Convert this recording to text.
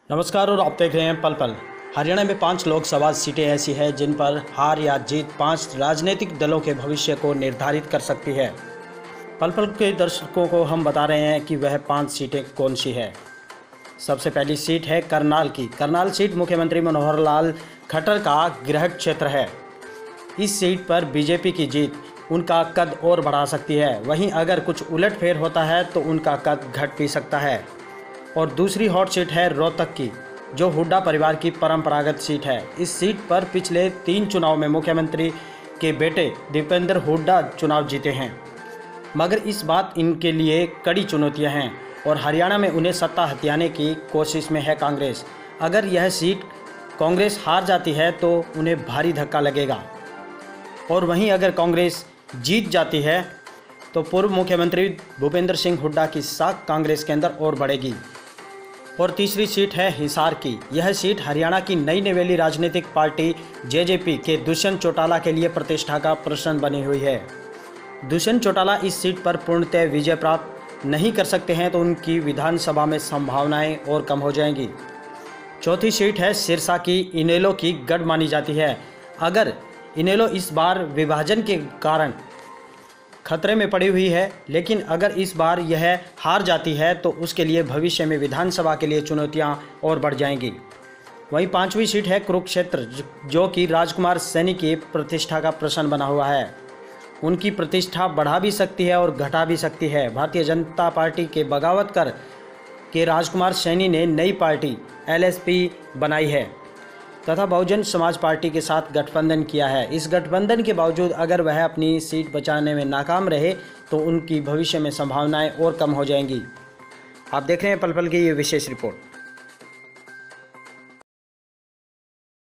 नमस्कार और आप देख रहे हैं पल पल। हरियाणा में 5 लोकसभा सीटें ऐसी हैं जिन पर हार या जीत 5 राजनीतिक दलों के भविष्य को निर्धारित कर सकती है। पल पल के दर्शकों को हम बता रहे हैं कि वह 5 सीटें कौन सी है। सबसे पहली सीट है करनाल की। करनाल सीट मुख्यमंत्री मनोहर लाल खट्टर का गृह क्षेत्र है। इस सीट पर बीजेपी की जीत उनका कद और बढ़ा सकती है। वहीं अगर कुछ उलटफेर होता है तो उनका कद घट भी सकता है। और दूसरी हॉट सीट है रोहतक की, जो हुड्डा परिवार की परंपरागत सीट है। इस सीट पर पिछले 3 चुनाव में मुख्यमंत्री के बेटे दीपेंद्र हुड्डा चुनाव जीते हैं, मगर इस बात इनके लिए कड़ी चुनौतियां हैं और हरियाणा में उन्हें सत्ता हथियाने की कोशिश में है कांग्रेस। अगर यह सीट कांग्रेस हार जाती है तो उन्हें भारी धक्का लगेगा, और वहीं अगर कांग्रेस जीत जाती है तो पूर्व मुख्यमंत्री भूपेंद्र सिंह हुड्डा की साख कांग्रेस के अंदर और बढ़ेगी। और तीसरी सीट है हिसार की। यह सीट हरियाणा की नई नवेली राजनीतिक पार्टी जेजेपी के दुष्यंत चौटाला के लिए प्रतिष्ठा का प्रश्न बनी हुई है। दुष्यंत चौटाला इस सीट पर पूर्णतः विजय प्राप्त नहीं कर सकते हैं तो उनकी विधानसभा में संभावनाएं और कम हो जाएंगी। चौथी सीट है सिरसा की। इनेलो की गढ़ मानी जाती है। अगर इनेलो इस बार विभाजन के कारण खतरे में पड़ी हुई है, लेकिन अगर इस बार यह हार जाती है तो उसके लिए भविष्य में विधानसभा के लिए चुनौतियां और बढ़ जाएंगी। वहीं 5वीं सीट है कुरुक्षेत्र, जो कि राजकुमार सैनी की प्रतिष्ठा का प्रश्न बना हुआ है। उनकी प्रतिष्ठा बढ़ा भी सकती है और घटा भी सकती है। भारतीय जनता पार्टी के बगावत कर के राजकुमार सैनी ने नई पार्टी एलएसपी बनाई है तथा बहुजन समाज पार्टी के साथ गठबंधन किया है। इस गठबंधन के बावजूद अगर वह अपनी सीट बचाने में नाकाम रहे तो उनकी भविष्य में संभावनाएं और कम हो जाएंगी। आप देख रहे हैं पल पल की ये विशेष रिपोर्ट।